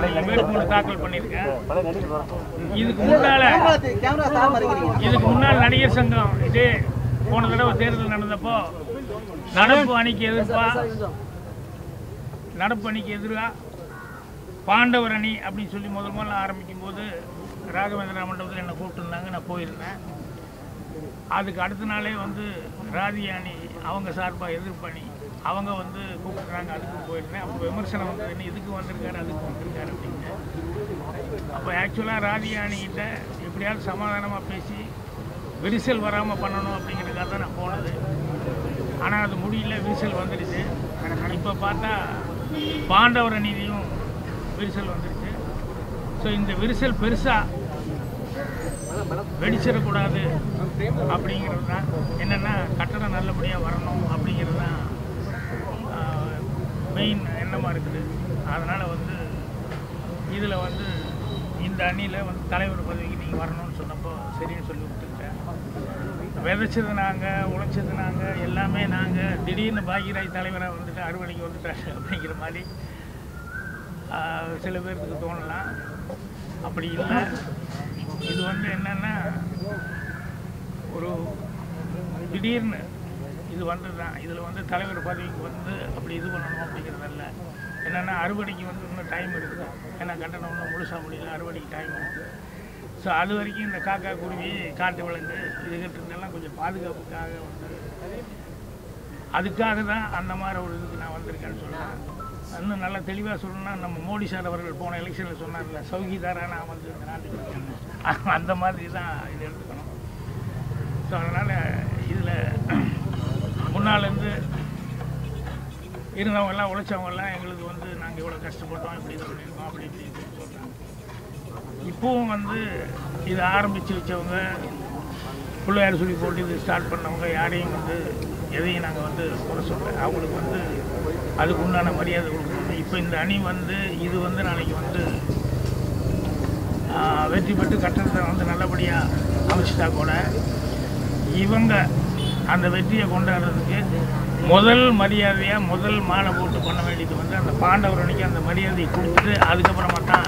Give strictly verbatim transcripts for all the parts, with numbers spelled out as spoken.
வேட்புமனு தாக்கல் பண்ணியிருக்கேன். இதுக்கு முன்னால இதுக்கு முன்னால் நடிகர் சங்கம் இதே போன தடவை தேர்தல் நடந்தப்போ நடப்பு அணிக்கு எதிர்ப்பா நடப்பு அணிக்கு எதிராக பாண்டவர் அணி அப்படின்னு சொல்லி முதல் முதல்ல ஆரம்பிக்கும் போது ராகவேந்திரா மண்டபத்தில் என்னை கூப்பிட்டுருந்தாங்க. நான் போயிருந்தேன். அதுக்கு அடுத்த நாளே வந்து ராதியா அணி அவங்க சார்பாக எதிர்ப்பு அணி அவங்க வந்து கூப்பிட்டுறாங்க. அதுக்கு போயிருந்தேன். அப்போ விமர்சனம் வந்ததுன்னு இதுக்கு வந்திருக்காரு அதுக்கு வந்திருக்காரு அப்படின்னு. அப்போ ஆக்சுவலாக ராதியா அணிகிட்ட எப்படியாவது சமாதானமாக பேசி விரிசல் வராமல் பண்ணணும் அப்படிங்கிறதுக்காக தான் நான் போனது. ஆனால் அது முடியல, விரிசல் வந்துடுச்சு. இப்போ பார்த்தா பாண்டவர் அணியிலையும் விரிசல் வந்துடுச்சு. ஸோ இந்த விரிசல் பெருசாக வெடிச்சிடக்கூடாது அப்படிங்கிறது தான். என்னென்னா கட்டடம் நல்லபடியாக வரணும் அப்படிங்கிறது தான் மெயின் எண்ணமாக இருக்குது. அதனால் வந்து இதில் வந்து இந்த அணியில் வந்து தலைவர் பதவிக்கு நீங்கள் வரணும்னு சொன்னப்போ சரின்னு சொல்லி விட்டுக்கிட்டேன். விதைச்சது நாங்கள், உழைச்சது நாங்கள், எல்லாமே நாங்கள். திடீர்னு பாக்யராஜ் தலைவராக வந்துட்டு அறுவடைக்கு வந்துட்டாரு அப்படிங்கிற மாதிரி சில பேர்த்துக்கு தோணலாம். அப்படி இல்லை. இது வந்து என்னென்னா ஒரு திடீர்னு இது வந்தது தான். இதில் வந்து தலைவர் பதவிக்கு வந்து அப்படி இது பண்ணணும் அப்படிங்கிறதில்ல. என்னென்னா அறுவடைக்கு வந்து இன்னும் டைம் இருக்குது. ஏன்னா கட்டணம் ஒன்றும் முழுசாக முடியல, அறுவடைக்கு டைம் இருக்குது. ஸோ அது வரைக்கும் இந்த காக்கா குருவி காட்டு விலங்கு இதுகிட்டெல்லாம் கொஞ்சம் பாதுகாப்புக்காக வந்து அதுக்காக தான் அந்த மாதிரி ஒரு இதுக்கு நான் வந்திருக்கேன்னு சொல்லுவேன். இன்னும் நல்லா தெளிவாக சொல்லணும்னா நம்ம மோடி சார் அவர்கள் போன எலெக்ஷனில் சொன்னார்ல, சௌகிதாராக நான் வந்து இந்த நாட்டுக்கு இருக்கேன், அந்த மாதிரி தான் இது எடுத்துக்கணும். ஸோ அதனால் இதில் முன்னாலேருந்து இருந்தவங்கெல்லாம் உழைச்சவங்கெல்லாம் எங்களுக்கு வந்து நாங்கள் இவ்வளோ கஷ்டப்பட்டோம், இப்படி இது பண்ணியிருக்கோம், அப்படி இப்படி இப்படின்னு சொல்கிறாங்க. இப்போவும் வந்து இதை ஆரம்பித்து வச்சவங்க, பிள்ளையார் சொல்லி போட்டு இது ஸ்டார்ட் பண்ணவங்க யாரையும் வந்து எதையும் நாங்கள் வந்து குறை சொல்கிறேன். அவங்களுக்கு வந்து அதுக்கு உண்டான மரியாதை கொடுக்கணும். இப்போ இந்த அணி வந்து இது வந்து நாளைக்கு வந்து வெற்றி பெற்று கட்டணத்தை வந்து நல்லபடியாக அமைச்சிட்டா கூட இவங்க அந்த வெற்றியை கொண்டாடுறதுக்கு முதல் மரியாதையாக முதல் மாலை போட்டு பண்ண வேண்டியது வந்து அந்த பாண்டவர் அணிக்கு அந்த மரியாதையை கொடுத்துட்டு அதுக்கப்புறமா தான்.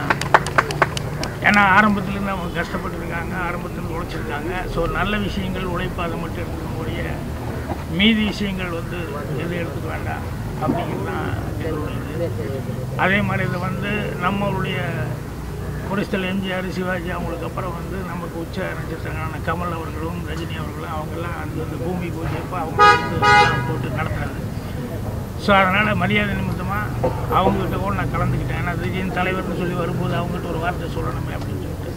ஏன்னா ஆரம்பத்துலேருந்து அவங்க கஷ்டப்பட்டுருக்காங்க, ஆரம்பத்துலேருந்து உழைச்சிருக்காங்க. ஸோ நல்ல விஷயங்கள் உழைப்பு அதை மட்டும் எடுத்துக்கக்கூடிய மீதி விஷயங்கள் வந்து எதுவும் எடுத்துக்க வேண்டாம் அப்படிங்கிறது தான் எங்களுடைய. அதே மாதிரி இதை வந்து நம்மளுடைய புரட்சித்தலைவர் எம்ஜிஆர், சிவாஜி அவங்களுக்கு அப்புறம் வந்து நமக்கு உச்ச நட்சத்திரங்களான கமல் அவர்களும் ரஜினி அவர்களும் அவங்கெல்லாம் அந்த அந்த பூமி பூஜைப்போ அவங்க வந்து போட்டு நடத்துறது. ஸோ அதனால் மரியாதை நிமித்தமாக அவங்ககிட்ட கூட நான் கலந்துக்கிட்டேன். ஏன்னா விஜயின் தலைவர்னு சொல்லி வரும்போது அவங்ககிட்ட ஒரு வார்த்தை சொல்லணுமே அப்படின்னு சொல்லிட்டு.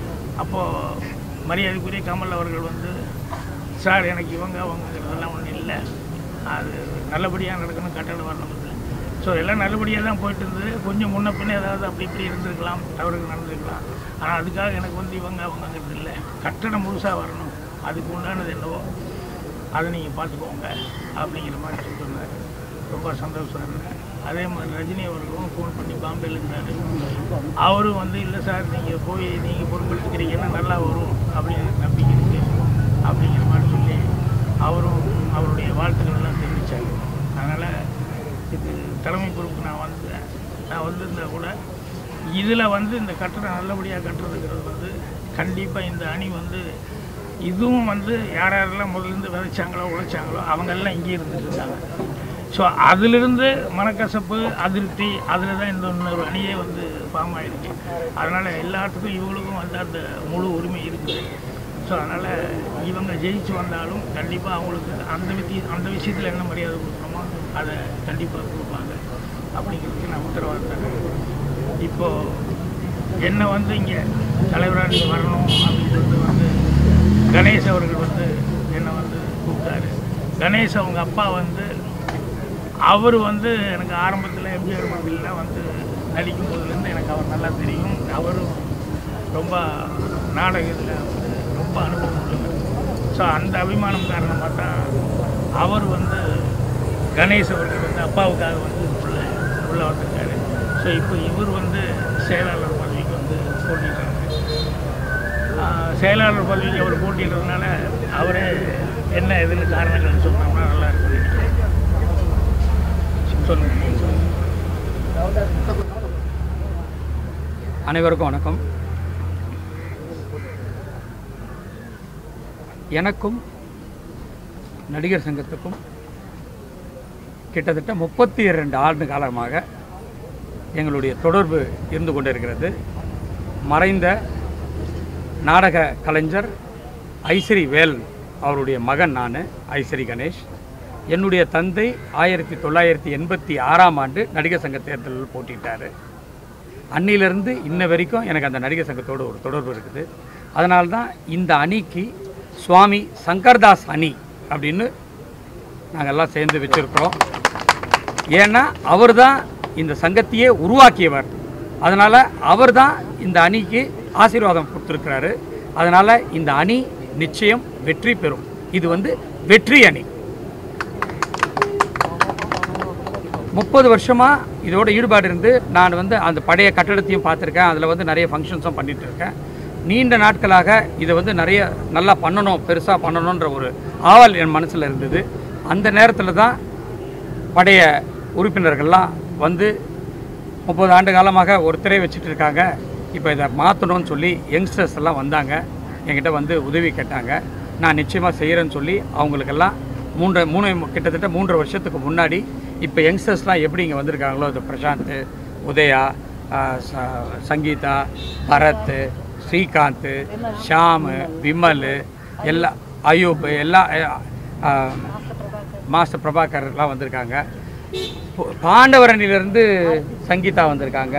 அப்போது மரியாதைக்குரிய கமல் அவர்கள் வந்து, சார் எனக்கு இவங்க அவங்கிறதெல்லாம் ஒன்றும் இல்லை, அது நல்லபடியாக நடக்கணும், கட்டடம் வரணும். ஸோ எல்லாம் நல்லபடியாக தான் போயிட்டு இருந்தது. கொஞ்சம் முன்ன பின்னே ஏதாவது அப்படி இப்படி இருந்திருக்கலாம், தவறுகள் நடந்திருக்கலாம். ஆனால் அதுக்காக எனக்கு வந்து இவங்க அவங்கிறது இல்லை, கட்டடம் முழுசாக வரணும், அதுக்கு உண்டானது என்னவோ அதை நீங்கள் பார்த்துக்கோங்க அப்படிங்கிற மாதிரி சொல்லியிருந்தார். ரொம்ப சந்தோஷம் இருந்தேன். அதே மாதிரி ரஜினி அவர்களும் ஃபோன் பண்ணி பாம்பேயில் இருந்தார். அவரும் வந்து இல்லை சார் நீங்கள் போய் நீங்கள் பொறுப்பெடுத்துக்கிறீங்கன்னா நல்லா வரும் அப்படின்னு நம்பிக்கை இருக்குது அப்படிங்கிற மாதிரி சொல்லி அவரும் அவருடைய வாழ்த்துக்கள்லாம் தெரிவித்தார். அதனால் இது தலைமை பொறுப்பு நான் வந்தேன். நான் வந்திருந்தால் கூட இதில் வந்து இந்த கட்டடம் நல்லபடியாக கட்டுறதுங்கிறது வந்து கண்டிப்பாக இந்த அணி வந்து இதுவும் வந்து யார் யாரெல்லாம் முதலேருந்து விதைச்சாங்களோ உழைச்சாங்களோ அவங்கெல்லாம் இங்கே இருந்துட்டு இருக்காங்க. ஸோ அதிலிருந்து மனக்கசப்பு, அதிருப்தி, அதில் தான் இந்த இன்னொரு அணியே வந்து ஃபார்ம் ஆகிருக்கு. அதனால் எல்லாத்துக்கும் இவங்களுக்கும் வந்து அந்த முழு உரிமை இருக்குது. ஸோ அதனால் இவங்க ஜெயிச்சு வந்தாலும் கண்டிப்பாக அவங்களுக்கு அந்த வித்தி அந்த விஷயத்தில் என்ன மரியாதை கொடுக்கணுமோ அதை கண்டிப்பாக கொடுப்பாங்க அப்படிங்கிறதுக்கு நான் உத்தரவாதம் தரேன். இப்போது என்னை வந்து இங்கே தலைவராக நீங்கள் வரணும் அப்படின்னு சொல்லிட்டு வந்து கணேஷ் அவர்கள் வந்து என்னை வந்து கூப்பிட்டாரு. கணேஷ் அவங்க அப்பா வந்து அவர் வந்து எனக்கு ஆரம்பத்தில் எம்ஜிஆர் மந்திரிலாம் வந்து நடிக்கும் போதுலேருந்து எனக்கு அவர் நல்லா தெரியும். அவரும் ரொம்ப நாடகத்தில் வந்து ரொம்ப அனுபவம் உள்ளவர். ஸோ அந்த அபிமானம் காரணமாக தான் அவர் வந்து கணேஷ் அவர்கள் வந்து அப்பாவுக்காக வந்து உள்ள உள்ளே வந்திருக்காரு. ஸோ இப்போ இவர் வந்து செயலாளர் பதவிக்கு வந்து போட்டிடுறாங்க. செயலாளர் பதவிக்கு அவர் போட்டிடுறதுனால அவரே என்ன எதில் காரணங்கள் சொன்னோம்னா நல்லா இருக்கும் நினைக்கிறேன். சொல்லுங்கள். அனைவருக்கும் வணக்கம். எனக்கும் நடிகர் சங்கத்துக்கும் கிட்டத்தட்ட முப்பத்தி இரண்டு ஆண்டு காலமாக எங்களுடைய தொடர்பு இருந்து கொண்டிருக்கிறது. மறைந்த நாடக கலைஞர் ஐஸ்வரி வேல் அவருடைய மகன் நான், ஐஸ்வரி கணேஷ். என்னுடைய தந்தை ஆயிரத்தி தொள்ளாயிரத்தி எண்பத்தி ஆறாம் ஆண்டு நடிகர் சங்க தேர்தலில் போட்டிட்டார். அன்னிலிருந்து இன்ன வரைக்கும் எனக்கு அந்த நடிகர் சங்கத்தோடு ஒரு தொடர்பு இருக்குது. அதனால்தான் இந்த அணிக்கு சுவாமி சங்கர்தாஸ் அணி அப்படின்னு நாங்கள் எல்லாம் சேர்ந்து வச்சுருக்கிறோம். ஏன்னா அவர் தான் இந்த சங்கத்தையே உருவாக்கியவர். அதனால் அவர் தான் இந்த அணிக்கு ஆசீர்வாதம் கொடுத்துருக்கிறாரு. அதனால் இந்த அணி நிச்சயம் வெற்றி பெறும். இது வந்து வெற்றி அணி. முப்பது வருஷமாக இதோட ஈடுபாடு இருந்து நான் வந்து அந்த பழைய கட்டடத்தையும் பார்த்துருக்கேன். அதில் வந்து நிறைய ஃபங்க்ஷன்ஸும் பண்ணிகிட்டு இருக்கேன். நீண்ட நாட்களாக இதை வந்து நிறைய நல்லா பண்ணணும், பெருசாக பண்ணணுன்ற ஒரு ஆவல் என் மனசில் இருந்தது. அந்த நேரத்தில் தான் பழைய உறுப்பினர்கள்லாம் வந்து முப்பது ஆண்டு காலமாக ஒரு திரை வச்சுட்டு இருக்காங்க, இப்போ இதை மாற்றணும்னு சொல்லி யங்ஸ்டர்ஸ் எல்லாம் வந்தாங்க, என்கிட்ட வந்து உதவி கேட்டாங்க. நான் நிச்சயமாக செய்கிறேன்னு சொல்லி அவங்களுக்கெல்லாம் மூன்று மூணு கிட்டத்தட்ட மூன்று வருஷத்துக்கு முன்னாடி இப்போ யங்ஸ்டர்ஸ்லாம் எப்படி இங்கே வந்திருக்காங்களோ, அது பிரசாந்த், உதயா, சங்கீதா, பரத், ஸ்ரீகாந்த், ஷாமு, விமல், எல்லா அயூப், எல்லா மாஸ்டர் பிரபாகர்லாம் வந்திருக்காங்க. பாண்டவரணிலிருந்து சங்கீதா வந்திருக்காங்க,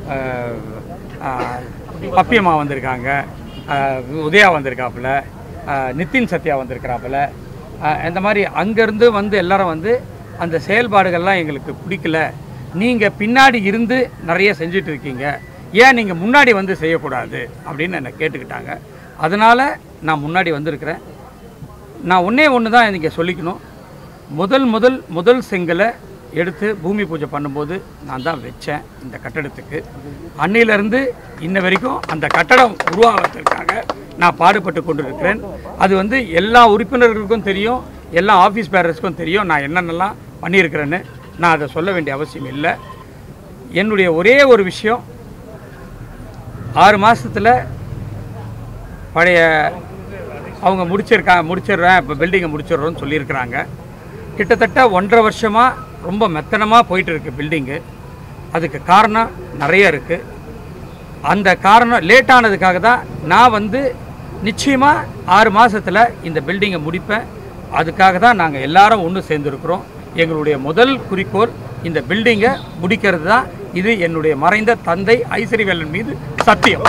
பப்பியம்மா வந்திருக்காங்க, உதயா வந்திருக்காப்புல, நிதின் சத்யா வந்திருக்கிறாப்புல. இந்த மாதிரி அங்கேருந்து வந்து எல்லாரும் வந்து அந்த செயல்பாடுகள்லாம் எங்களுக்கு பிடிக்கல, நீங்கள் பின்னாடி இருந்து நிறைய செஞ்சுட்டு இருக்கீங்க, ஏன் நீங்கள் முன்னாடி வந்து செய்யக்கூடாது அப்படின்னு என்னை கேட்டுக்கிட்டாங்க. அதனால் நான் முன்னாடி வந்திருக்கிறேன். நான் ஒன்றே ஒன்று தான் இன்றைக்கி சொல்லிக்கணும். முதல் முதல் முதல் செங்கலை எடுத்து பூமி பூஜை பண்ணும்போது நான் தான் வச்சேன் இந்த கட்டடத்துக்கு. அன்னிலிருந்து இன்ன வரைக்கும் அந்த கட்டடம் உருவாகிறதுக்காக நான் பாடுபட்டு கொண்டு இருக்கிறேன். அது வந்து எல்லா உறுப்பினர்களுக்கும் தெரியும், எல்லா ஆஃபீஸ் பேரர்ஸ்க்கும் தெரியும் நான் என்னென்னலாம் பண்ணியிருக்கிறேன்னு. நான் அதை சொல்ல வேண்டிய அவசியம் இல்லை. என்னுடைய ஒரே ஒரு விஷயம், ஆறு மாதத்தில் பழைய அவங்க முடிச்சிருக்கா முடிச்சிடுறேன் இப்போ பில்டிங்கை முடிச்சிடுறோன்னு சொல்லியிருக்கிறாங்க. கிட்டத்தட்ட ஒன்றரை வருஷமாக ரொம்ப மெத்தனமாக போயிட்டுருக்கு பில்டிங்கு. அதுக்கு காரணம் நிறைய இருக்குது. அந்த காரணம் லேட் ஆனதுக்காக தான் நான் வந்து நிச்சயமாக ஆறு மாதத்தில் இந்த பில்டிங்கை முடிப்பேன். அதுக்காக தான் நாங்கள் எல்லாரும் ஒன்று சேர்ந்துருக்கிறோம். எங்களுடைய முதல் குறிக்கோள் இந்த பில்டிங்கை முடிக்கிறது தான். இது என்னுடைய மறைந்த தந்தை ஐஸ்வரி வேலன் மீது சத்தியம்.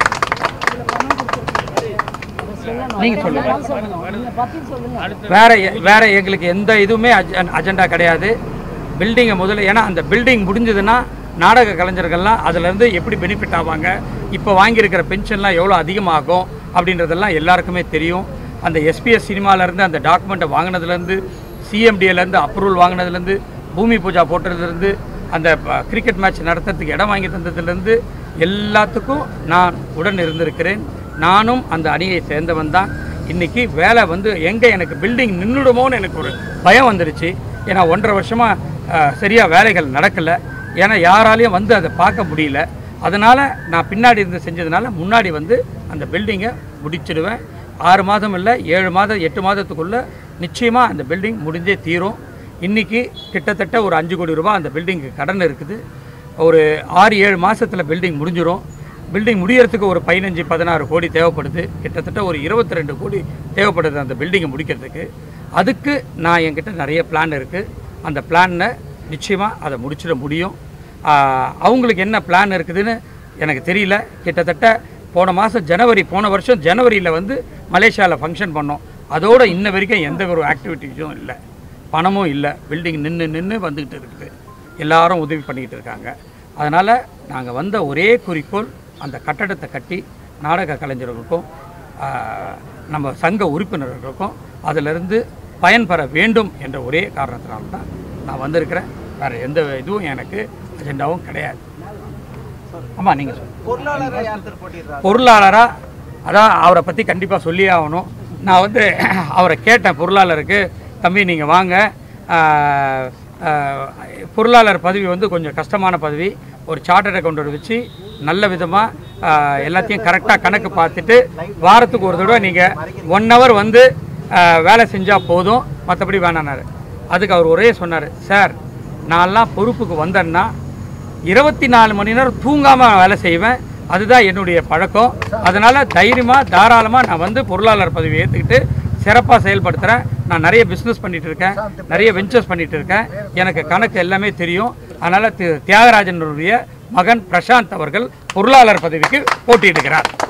நீங்கள் சொல்லுங்க. வேற வேற எங்களுக்கு எந்த இதுவுமே அஜெண்டா கிடையாது. பில்டிங்கை முதல்ல, ஏன்னா அந்த பில்டிங் முடிஞ்சதுன்னா நாடக கலைஞர்கள்லாம் அதிலேருந்து எப்படி பெனிஃபிட் ஆவாங்க, இப்போ வாங்கியிருக்கிற பென்ஷன்லாம் எவ்வளோ அதிகமாகும் அப்படின்றதெல்லாம் எல்லாருக்குமே தெரியும். அந்த எஸ்பிஎஸ் சினிமாவிலேருந்து அந்த டாக்குமெண்ட்டை வாங்கினதுலேருந்து, சிஎம்டிஏலேருந்து அப்ரூவல் வாங்கினதுலேருந்து, பூமி பூஜா போட்டதுலேருந்து, அந்த கிரிக்கெட் மேட்ச் நடத்துறதுக்கு இடம் வாங்கி தந்ததுலேருந்து எல்லாத்துக்கும் நான் உடன் இருந்திருக்கிறேன். நானும் அந்த அணியை சேர்ந்தவன் தான். இன்றைக்கி வேலை வந்து எங்கே எனக்கு பில்டிங் நின்றுடுமோன்னு எனக்கு ஒரு பயம் வந்துடுச்சு. ஏன்னா ஒன்றரை வருஷமாக சரியாக வேலைகள் நடக்கலை. ஏன்னா யாராலையும் வந்து அதை பார்க்க முடியல. அதனால் நான் பின்னாடி இருந்து செஞ்சதுனால முன்னாடி வந்து அந்த பில்டிங்கை முடிச்சிடுவேன். ஆறு மாதம் இல்லை, ஏழு மாதம் எட்டு மாதத்துக்குள்ளே நிச்சயமாக அந்த பில்டிங் முடிஞ்சே தீரும். இன்றைக்கி கிட்டத்தட்ட ஒரு அஞ்சு கோடி ரூபா அந்த பில்டிங்கு கடன் இருக்குது. ஒரு ஆறு ஏழு மாதத்தில் பில்டிங் முடிஞ்சிடும். பில்டிங் முடியறதுக்கு ஒரு பதினஞ்சு பதினாறு கோடி தேவைப்படுது. கிட்டத்தட்ட ஒரு இருபத்தி ரெண்டு கோடி தேவைப்படுது அந்த பில்டிங்கை முடிக்கிறதுக்கு. அதுக்கு நான் என்கிட்ட நிறைய பிளான் இருக்குது. அந்த பிளானை நிச்சயமாக அதை முடிச்சிட முடியும். அவங்களுக்கு என்ன பிளான் இருக்குதுன்னு எனக்கு தெரியல. கிட்டத்தட்ட போன மாதம் ஜனவரி போன வருஷம் ஜனவரியில் வந்து மலேசியாவில் ஃபங்க்ஷன் பண்ணோம். அதோடு இன்ன வரைக்கும் எந்த ஒரு ஆக்டிவிட்டிஸும் இல்லை, பணமும் இல்லை. பில்டிங் நின்று நின்று வந்துக்கிட்டு இருக்குது. எல்லாரும் உதவி பண்ணிக்கிட்டு இருக்காங்க. அதனால் நாங்கள் வந்த ஒரே குறிக்கோள் அந்த கட்டடத்தை கட்டி நாடக கலைஞர்களுக்கும் நம்ம சங்க உறுப்பினர்களுக்கும் அதிலிருந்து பயன்பெற வேண்டும் என்ற ஒரே காரணத்தினால்தான் நான் வந்திருக்கிறேன். வேறு எந்த இதுவும் எனக்கு அஜெண்டாவும் கிடையாது. ஆமாம், நீங்கள் சொல்லுங்கள். பொருளாளராக அதான் அவரை பற்றி கண்டிப்பாக சொல்லியே ஆகணும். நான் வந்து அவரை கேட்டேன், பொருளாளருக்கு, தம்பி நீங்கள் வாங்க, பொருளாளர் பதவி வந்து கொஞ்சம் கஷ்டமான பதவி, ஒரு சார்ட்டர்ட் அக்கௌண்டர் வச்சு நல்ல விதமாக எல்லாத்தையும் கரெக்டாக கணக்கு பார்த்துட்டு வாரத்துக்கு ஒரு தடவை நீங்கள் ஒன் ஹவர் வந்து வேலை செஞ்சால் போதும், மற்றபடி வேணானாரு. அதுக்கு அவர் ஒரே சொன்னார், சார் நான்லாம் பொறுப்புக்கு வந்தேன்னா இருபத்தி நாலு மணி நேரம் தூங்காமல் வேலை செய்வேன், அதுதான் என்னுடைய பழக்கம். அதனால் தைரியமாக தாராளமாக நான் வந்து பொருளாளர் பதவி ஏற்றுக்கிட்டு சிறப்பாக செயல்படுத்துகிறேன். நான் நிறைய பிஸ்னஸ் பண்ணிகிட்டு இருக்கேன், நிறைய வெஞ்சர்ஸ் பண்ணிகிட்டு இருக்கேன், எனக்கு கணக்கு எல்லாமே தெரியும். அதனால் தியாகராஜனுடைய மகன் பிரசாந்த் அவர்கள் பொருளாளர் பதவிக்கு போட்டியிடுகிறார்.